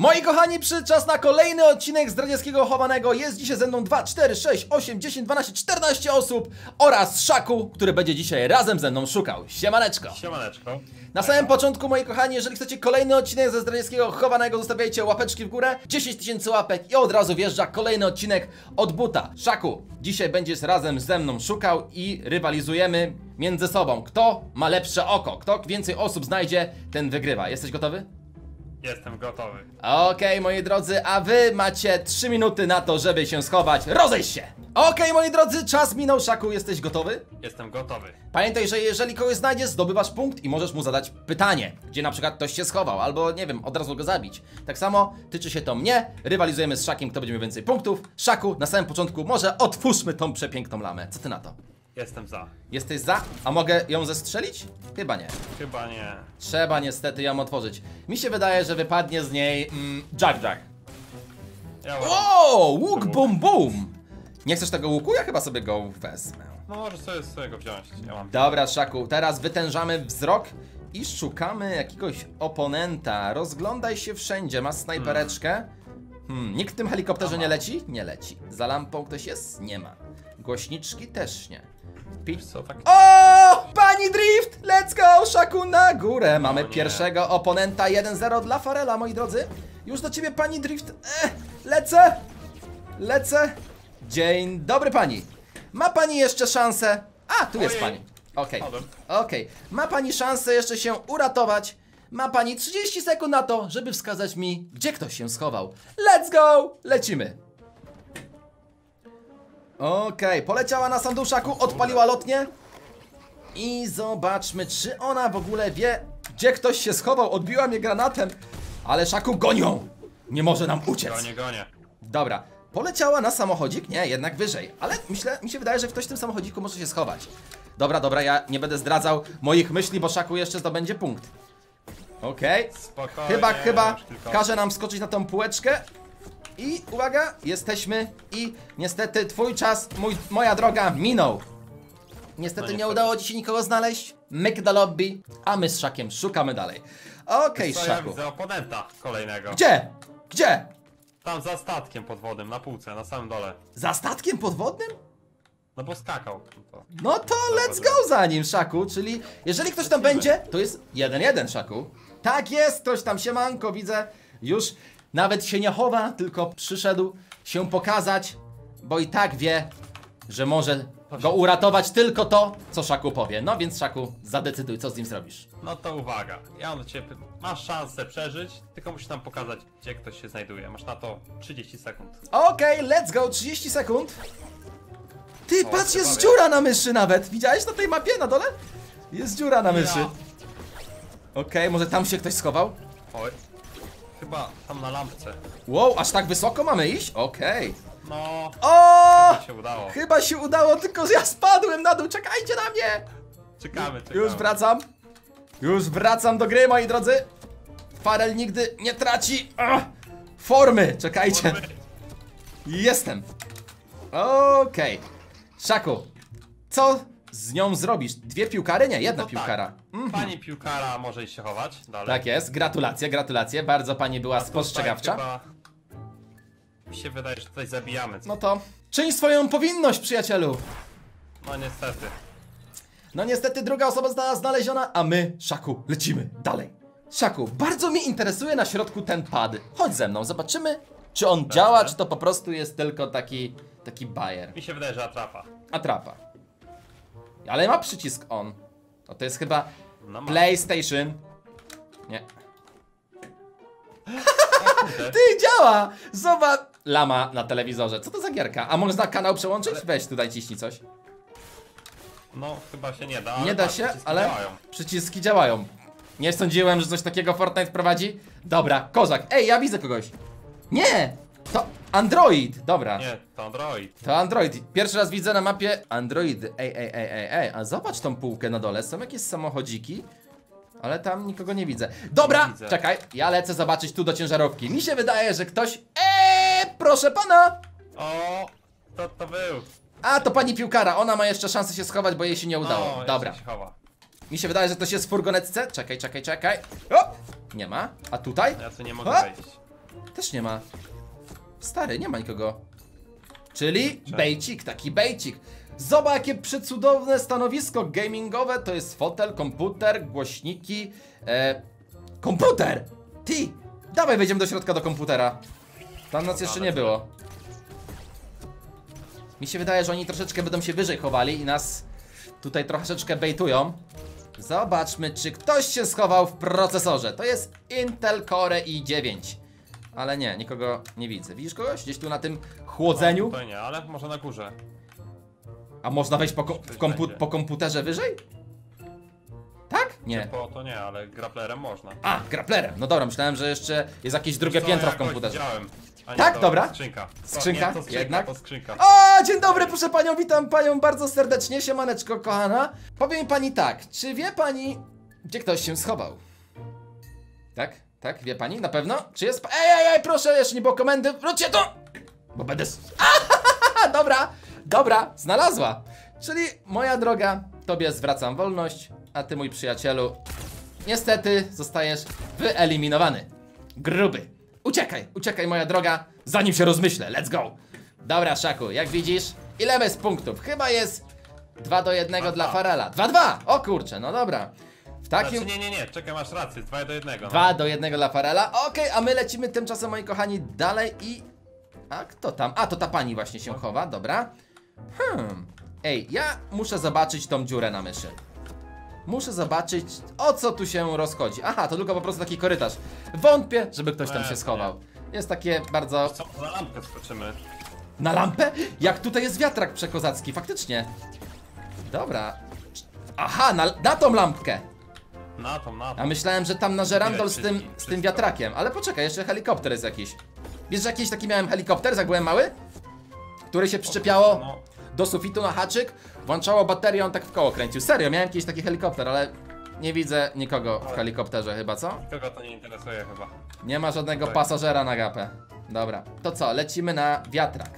Moi kochani, przyszedł czas na kolejny odcinek z Zdradzieckiego Chowanego. Jest dzisiaj ze mną 2, 4, 6, 8, 10, 12, 14 osób oraz Szaku, który będzie dzisiaj razem ze mną szukał. Siemaneczko. Siemaneczko. Na samym początku, moi kochani, jeżeli chcecie kolejny odcinek ze Zdradzieckiego Chowanego, zostawiajcie łapeczki w górę, 10 000 łapek i od razu wjeżdża kolejny odcinek od buta. Szaku, dzisiaj będziesz razem ze mną szukał i rywalizujemy między sobą. Kto ma lepsze oko, kto więcej osób znajdzie, ten wygrywa. Jesteś gotowy? Jestem gotowy. Okej, moi drodzy, a wy macie 3 minuty na to, żeby się schować. Rozejść się! Okej, moi drodzy, czas minął. Szaku, jesteś gotowy? Jestem gotowy. Pamiętaj, że jeżeli kogoś znajdziesz, zdobywasz punkt i możesz mu zadać pytanie, gdzie na przykład ktoś się schował, albo nie wiem, od razu go zabić. Tak samo tyczy się to mnie, rywalizujemy z Szakiem, kto będzie miał więcej punktów. Szaku, na samym początku może otwórzmy tą przepiękną lamę. Co ty na to? Jestem za. Jesteś za? A mogę ją zestrzelić? Chyba nie. Chyba nie. Trzeba niestety ją otworzyć. Mi się wydaje, że wypadnie z niej Jack. Ja O, łuk bum bum! Nie chcesz tego łuku? Ja chyba sobie go wezmę. No może sobie go wziąć. Ja mam. Dobra, Szaku, teraz wytężamy wzrok i szukamy jakiegoś oponenta. Rozglądaj się wszędzie, masz snajpereczkę. Nikt w tym helikopterze nie leci? Nie leci. Za lampą ktoś jest? Nie ma. Głośniczki też nie. Co tak? O! Pani Drift! Let's go! Szaku na górę! Mamy nie. pierwszego oponenta. 1-0 dla Farela, moi drodzy. Już do ciebie, Pani Drift. Lecę! Lecę! Dzień dobry, pani. Ma pani jeszcze szansę? A, tu jest pani. Okej. Okej. Ma pani szansę jeszcze się uratować. Ma pani 30 sekund na to, żeby wskazać mi, gdzie ktoś się schował. Let's go! Lecimy. Okej, poleciała na sam dół, Szaku, odpaliła lotnię. I zobaczmy, czy ona w ogóle wie, gdzie ktoś się schował. Odbiła mnie granatem. Ale Szaku, gonią! Nie może nam uciec. Gonię. Dobra, poleciała na samochodzik? Nie, jednak wyżej. Ale mi się wydaje, że ktoś w tym samochodziku może się schować. Dobra, ja nie będę zdradzał moich myśli, bo Szaku jeszcze zdobędzie punkt. Okej. Spokojnie. Chyba już tylko- każe nam skoczyć na tą półeczkę. I uwaga, jesteśmy i niestety twój czas, moja droga minął. Niestety nie udało ci się nikogo znaleźć. Myk do lobby, a my z Szakiem szukamy dalej. Okej, Co, ja Szaku. widzę oponenta kolejnego. Gdzie? Gdzie? Tam za statkiem podwodnym, na półce, na samym dole. Za statkiem podwodnym? No bo skakał. No to let's go za nim, Szaku, czyli jeżeli ktoś tam będzie, to jest 1-1, Szaku. Tak jest, ktoś tam, siemanko, widzę, już nawet się nie chowa, tylko przyszedł się pokazać, bo i tak wie, że może go uratować tylko to, co Szaku powie. No więc, Szaku, zadecyduj, co z nim zrobisz. No to uwaga. Ja mam do ciebie. Masz szansę przeżyć, tylko musisz nam pokazać, gdzie ktoś się znajduje. Masz na to 30 sekund. Okej, let's go, 30 sekund. Ty, patrz, jest chyba dziura na myszy nawet. Widziałeś na tej mapie na dole? Jest dziura na myszy. Okej, może tam się ktoś schował? Oj. Chyba tam na lampce. Wow, aż tak wysoko mamy iść? Okej. No. O! Chyba się udało. Chyba się udało, tylko ja spadłem na dół, czekajcie na mnie! Czekamy. Już wracam. Już wracam do gry, moi drodzy. Farel nigdy nie traci formy, czekajcie. Jestem. Okej. Szaku, co z nią zrobisz? 2 piłkary? Nie, jedna No piłkara. Tak. Pani piłkara może iść się chować dalej. Tak jest, gratulacje, bardzo pani była spostrzegawcza. Chyba... Mi się wydaje, że tutaj zabijamy. No to czyń swoją powinność, przyjacielu. No niestety. No niestety druga osoba została znaleziona, a my, Szaku, lecimy dalej. Szaku, bardzo mnie interesuje na środku ten pad. Chodź ze mną, zobaczymy, czy on działa, czy to po prostu jest tylko taki bajer. Mi się wydaje, że atrapa. Atrapa. Ale ma przycisk on. No to jest chyba No ma. PlayStation. Nie. Kurde. Ty, działa! Zobacz. Lama na telewizorze. Co to za gierka? A można kanał przełączyć? Weź tutaj ciśnij coś. No chyba się nie da. Ale Nie da patrz, się, przyciski ale działają. przyciski działają. Nie sądziłem, że coś takiego Fortnite wprowadzi. Dobra, kozak. Ej, ja widzę kogoś. Nie! To Android. Dobra. Nie, to Android. To Android. Pierwszy raz widzę na mapie Android. Ej. A zobacz tą półkę na dole. Są jakieś samochodziki. Ale tam nikogo nie widzę. Dobra, Nie widzę. czekaj. Ja lecę zobaczyć tu do ciężarówki. Mi się wydaje, że ktoś... proszę pana! O, to był. A, to pani piłkara. Ona ma jeszcze szansę się schować, bo jej się nie udało. No, Dobra. jeszcze się chowa. Mi się wydaje, że ktoś jest w furgonetce. Czekaj. O! Nie ma. A tutaj? Ja tu nie mogę Ha? wejść. Też nie ma. Stary, nie ma nikogo. Czyli bejcik, taki bejcik. Zobacz, jakie przecudowne stanowisko gamingowe. To jest fotel, komputer, głośniki. Komputer! Ty! Dawaj, wejdziemy do środka do komputera. Tam nas jeszcze nie było. Mi się wydaje, że oni troszeczkę będą się wyżej chowali i nas tutaj troszeczkę bejtują. Zobaczmy, czy ktoś się schował w procesorze. To jest Intel Core i9. Ale nie, nikogo nie widzę. Widzisz kogoś? Gdzieś tu na tym chłodzeniu? No, to nie, ale może na górze. A można wejść po komputerze wyżej? Tak? Nie. To nie, ale grapplerem można. A, grapplerem. No dobra, myślałem, że jeszcze jest jakieś drugie piętro w komputerze. Widziałem. A nie, Tak, to dobra. Skrzynka. Skrzynka? Nie, to skrzynka, Jednak? to skrzynka. O, dzień dobry, proszę panią, witam panią bardzo serdecznie, siemaneczko kochana. Powie mi pani tak, czy wie pani, gdzie ktoś się schował? Tak? Tak, wie pani? Na pewno? Czy jest... Ej, proszę, jeszcze nie było komendy, wróćcie tu! Bo będę... Dobra, znalazła. Czyli, moja droga, tobie zwracam wolność, a ty, mój przyjacielu, niestety zostajesz wyeliminowany. Gruby. Uciekaj, moja droga, zanim się rozmyślę. Let's go. Dobra, Szaku, jak widzisz, ile bez punktów? Chyba jest 2-1 dla Farela. 2-2! O kurczę, no dobra. W takim... Znaczy, nie, czekaj, masz rację, 2-1. 2-1 dla Farela. Okej, a my lecimy tymczasem, moi kochani, dalej i... A kto tam? A, to ta pani właśnie się chowa, dobra. Ej, ja muszę zobaczyć tą dziurę na myszy. Muszę zobaczyć, o co tu się rozchodzi. Aha, to tylko po prostu taki korytarz. Wątpię, żeby ktoś tam się schował. Jest takie bardzo... Co, na lampkę skoczymy. Na lampę? Jak tutaj jest wiatrak przekozacki, faktycznie. Dobra. Aha, na tą lampkę. Na tą. A myślałem, że tam na żerandol z tym wiatrakiem. Ale poczekaj, jeszcze helikopter jest jakiś. Wiesz, że jakiś taki miałem helikopter, jak byłem mały? Który się przyczepiało do sufitu na haczyk, włączało baterię, on tak w koło kręcił. Serio, miałem jakiś taki helikopter, ale nie widzę nikogo w helikopterze chyba, co? Nikogo to nie interesuje chyba. Nie ma żadnego pasażera na gapę. Dobra, to co? Lecimy na wiatrak.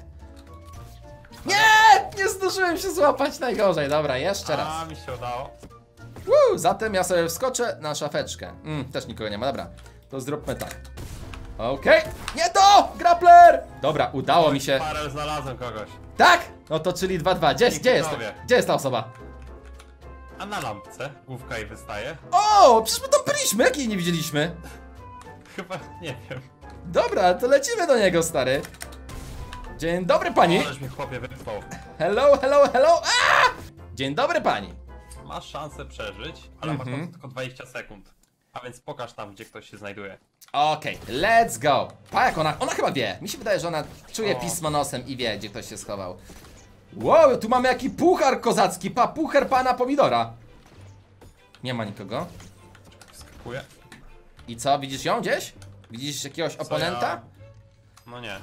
Nie zdążyłem się złapać, najgorzej. Dobra, jeszcze raz. A, mi się udało. Zatem ja sobie wskoczę na szafeczkę. Też nikogo nie ma, dobra. To zróbmy tak. Okej. Nie to! Grappler! Dobra, udało mi się. Farel, znalazłem kogoś. Tak? No to czyli 2-2. Gdzie jest ta osoba? A na lampce główka jej wystaje? O, przecież my tam byliśmy, jak jej nie widzieliśmy? Chyba, nie wiem. Dobra, to lecimy do niego, stary. Dzień dobry, pani. Ależ mi chłopie wyspał. Hello. Dzień dobry, pani. Masz szansę przeżyć, ale masz tylko 20 sekund. A więc pokaż tam, gdzie ktoś się znajduje. Okej, let's go. Pa, jak ona chyba wie. Mi się wydaje, że ona czuje pismo nosem i wie, gdzie ktoś się schował. Wow, tu mamy jaki puchar kozacki. Puchar pana pomidora. Nie ma nikogo. Skakuję. I co, widzisz ją gdzieś? Widzisz jakiegoś oponenta? Ja... No nie.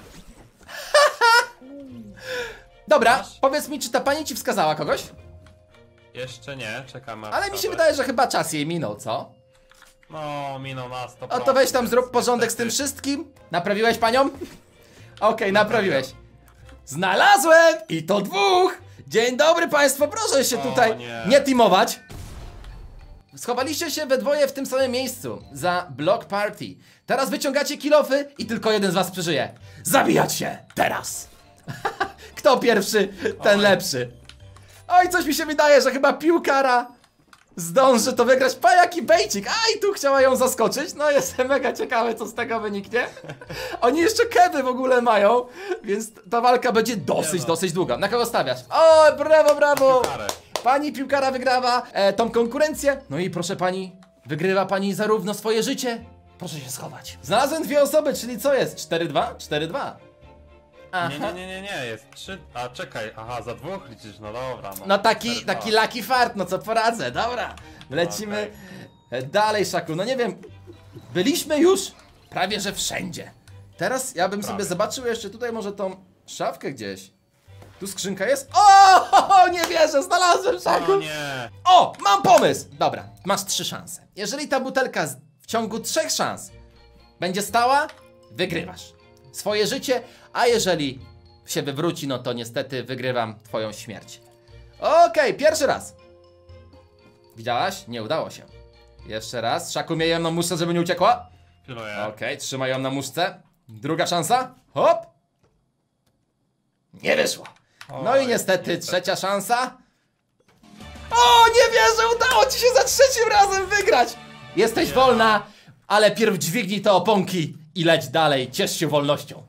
Dobra, powiedz mi, czy ta pani ci wskazała kogoś? Jeszcze nie, czekamy. Ale mi się wydaje, że chyba czas jej minął, co? No, minął na 100%. O to weź tam zrób porządek z tym wszystkim. Naprawiłeś panią? Okej, naprawiłeś. Znalazłem! I to 2! Dzień dobry państwo, proszę się tutaj nie teamować. Schowaliście się we dwoje w tym samym miejscu za block party. Teraz wyciągacie kilofy i tylko jeden z was przeżyje. Zabijać się! Teraz! Kto pierwszy, ten lepszy. Oj, coś mi się wydaje, że chyba piłkara zdąży to wygrać. Pa, jaki bejcik! Aj, tu chciała ją zaskoczyć. No, jestem mega ciekawy, co z tego wyniknie. Oni jeszcze kewy w ogóle mają, więc ta walka będzie dosyć długa. Na kogo stawiasz? O, brawo! Pani piłkara wygrywa tą konkurencję. No i proszę pani, wygrywa pani zarówno swoje życie. Proszę się schować. Znalazłem 2 osoby, czyli co jest? 4-2? 4-2. Aha. Nie, jest 3. A czekaj, aha, za 2 liczysz, no dobra. No taki lucky fart, no co poradzę, dobra. Lecimy dalej, Szaku, no nie wiem. Byliśmy już prawie że wszędzie. Teraz ja bym sobie zobaczył jeszcze tutaj może tą szafkę gdzieś. Tu skrzynka jest. O, nie wierzę, znalazłem, Szaku. O nie. O, mam pomysł. Dobra, masz 3 szanse. Jeżeli ta butelka w ciągu 3 szans będzie stała, wygrywasz swoje życie, a jeżeli się wywróci, no to niestety wygrywam twoją śmierć. Okej, pierwszy raz. Widziałaś? Nie udało się. Jeszcze raz. Szaku, mieję ją na muszce, żeby nie uciekła. Pilnuję. Okej, trzymaj ją na muszce. Druga szansa. Hop. Nie wyszło. No i niestety trzecia szansa. O, nie wierzę, udało ci się za trzecim razem wygrać. Jesteś wolna, ale pierw dźwignij te oponki i leć dalej, ciesz się wolnością.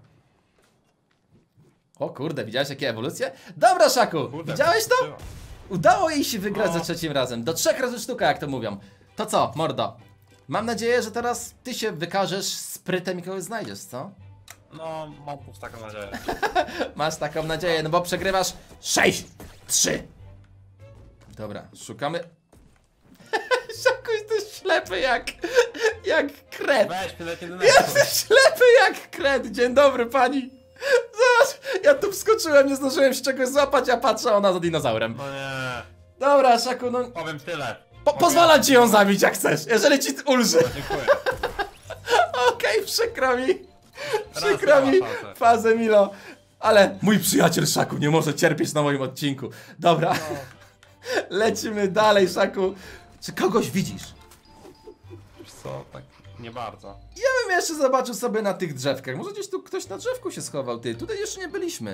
O kurde, widziałeś jakie ewolucje? Dobra, Szaku, widziałeś to? Udało jej się wygrać za trzecim razem. Do 3 razy sztuka, jak to mówią. To co, mordo? Mam nadzieję, że teraz ty się wykażesz sprytem i kogoś znajdziesz, co? No, mam taką nadzieję. Masz taką nadzieję, no bo przegrywasz 6-3. Dobra, szukamy. Szaku, jesteś ślepy jak kret. Weź mnie lepiej do Jesteś ślepy jak kret. Dzień dobry, pani. Zobacz, ja tu wskoczyłem, nie zdążyłem się czegoś złapać, a patrzę, ona za dinozaurem. No nie. Dobra, Szaku, no... Powiem tyle. Pozwalam ci ją zabić jak chcesz, jeżeli ci ulży. Dziękuję. Okej, przykro mi. Raz Przykro mi, miała szansę. fazę Milo. Ale mój przyjaciel Szaku nie może cierpieć na moim odcinku. Dobra, lecimy dalej, Szaku. Czy kogoś widzisz? Wiesz co, tak nie bardzo. Ja bym jeszcze zobaczył sobie na tych drzewkach. Może gdzieś tu ktoś na drzewku się schował, ty. Tutaj jeszcze nie byliśmy.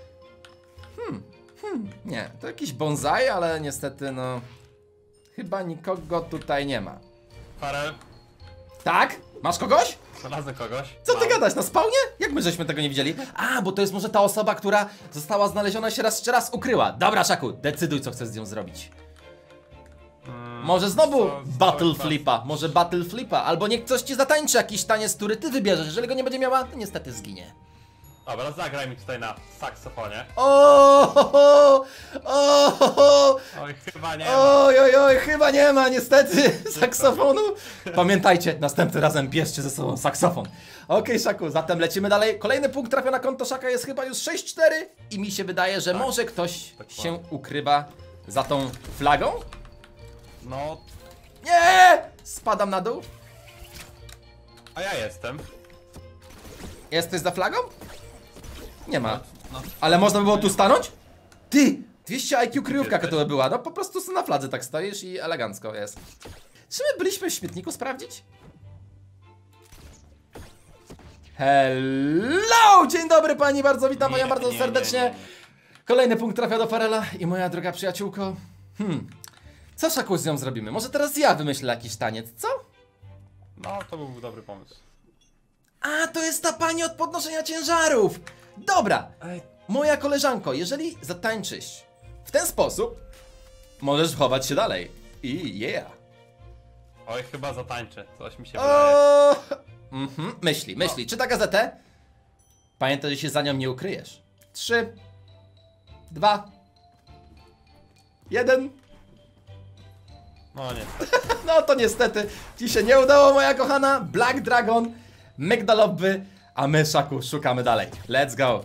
Nie, to jakiś bonsai, ale niestety no... Chyba nikogo tutaj nie ma. Farel, Tak? Masz kogoś? znalazłem kogoś. Co ty gadasz, na spawnie? Jak my żeśmy tego nie widzieli? A, bo to jest może ta osoba, która została znaleziona, się jeszcze raz ukryła. Dobra, Szaku, decyduj, co chcesz z nią zrobić. Może znowu co, battle co- flipa, może battle flipa, albo niech ktoś ci zatańczy jakiś taniec, który ty wybierzesz. Jeżeli go nie będzie miała, to niestety zginie. Dobra, zagraj mi tutaj na saksofonie. Oj, chyba nie ma. Oj, chyba nie ma niestety saksofonu. Pamiętajcie, następnym razem bierzcie ze sobą saksofon. Okej, Szaku, zatem lecimy dalej. Kolejny punkt trafia na konto Szaka, jest chyba już 6-4 i mi się wydaje, że może ktoś się ukrywa za tą flagą? No, Nie! Spadam na dół. a ja jestem. Jesteś za flagą? Nie ma. No. Ale można by było tu stanąć? Ty! 200 IQ kryjówka to by była. No po prostu na fladze tak stoisz i elegancko jest. Czy my byliśmy w śmietniku sprawdzić? Hello! Dzień dobry pani, bardzo witam moja bardzo serdecznie. Kolejny punkt trafia do Farela i moja droga przyjaciółko. Co, Szaku, z nią zrobimy? Może teraz ja wymyślę jakiś taniec, co? No, to byłby dobry pomysł. A, to jest ta pani od podnoszenia ciężarów! Dobra, Ej, moja koleżanko, jeżeli zatańczysz w ten sposób, możesz chować się dalej. I yeah. oj, chyba zatańczę. Coś mi się wydaje. O! Myśli. Czyta gazetę? Pamiętaj, że się za nią nie ukryjesz. 3, 2, 1. No nie. No to niestety ci się nie udało, moja kochana. Black Dragon, Migdalobby, a my, Szaku, szukamy dalej. Let's go.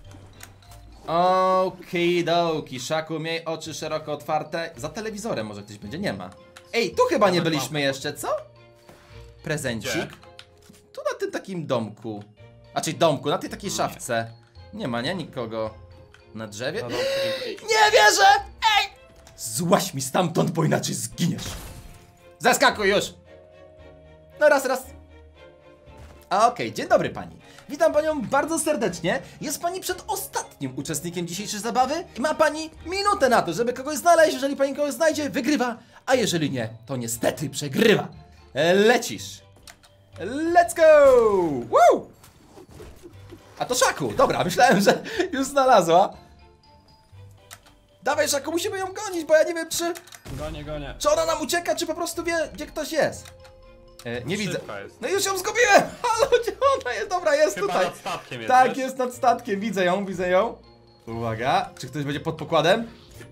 Okidoki, Szaku, miej oczy szeroko otwarte. Za telewizorem może ktoś będzie, nie ma. Ej, tu chyba nie byliśmy jeszcze, co? Prezencik. Gdzie? Tu na tym takim domku. Znaczy domku, na tej takiej szafce. Nie ma, nie? Nikogo na drzewie. No, Nie wierzę! Ej! Złaź mi stamtąd, bo inaczej zginiesz. Zeskakuj już! No raz. Okej, dzień dobry pani. Witam panią bardzo serdecznie. Jest pani przed ostatnim uczestnikiem dzisiejszej zabawy i ma pani minutę na to, żeby kogoś znaleźć. Jeżeli pani kogoś znajdzie, wygrywa, a jeżeli nie, to niestety przegrywa. Lecisz. Let's go! Woo! A to Szaku, dobra, myślałem, że już znalazła. Dawaj, Szaku, musimy ją gonić, bo ja nie wiem, Gonię. czy ona nam ucieka, czy po prostu wie, gdzie ktoś jest. Nie widzę. Szybka jest. No już ją zgubiłem! Halo, gdzie ona jest? Dobra, jest Chyba tutaj. nad statkiem jest. Tak, wiesz? jest nad statkiem, widzę ją. Uwaga, czy ktoś będzie pod pokładem?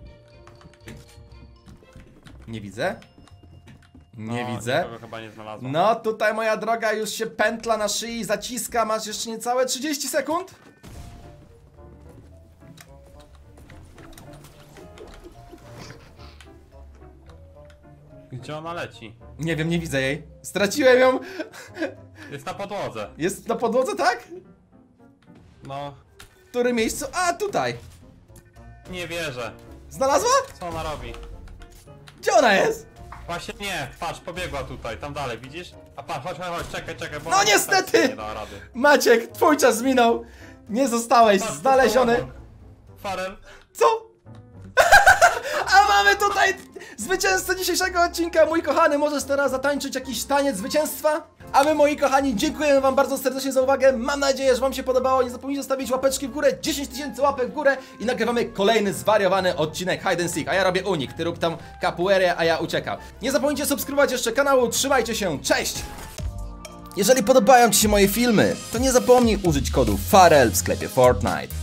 Nie widzę. Nie No, widzę. nikogo chyba nie znalazłem. No tutaj, moja droga, już się pętla na szyi zaciska, masz jeszcze niecałe 30 sekund. Gdzie ona leci? Nie wiem, nie widzę jej. Straciłem ją. Jest na podłodze. Jest na podłodze, tak? No, W którym miejscu? A, tutaj. nie wierzę. Znalazła? Co ona robi? Gdzie ona jest? Właśnie nie, patrz, pobiegła tutaj, tam dalej, widzisz? A patrz, chodź, czekaj, bo... No ona niestety! tak nie da rady. Maciek, twój czas minął. Nie zostałeś Patrz, znaleziony. Farel. Co? A mamy tutaj zwycięzcę dzisiejszego odcinka. Mój kochany, możesz teraz zatańczyć jakiś taniec zwycięstwa? A my, moi kochani, dziękujemy wam bardzo serdecznie za uwagę. Mam nadzieję, że wam się podobało. Nie zapomnijcie zostawić łapeczki w górę, 10 000 łapek w górę i nagrywamy kolejny zwariowany odcinek Hide and Seek. A ja robię unik, ty rób tam capoeirę, a ja uciekam. Nie zapomnijcie subskrybować jeszcze kanału. Trzymajcie się, cześć! Jeżeli podobają ci się moje filmy, to nie zapomnij użyć kodu FAREL w sklepie Fortnite.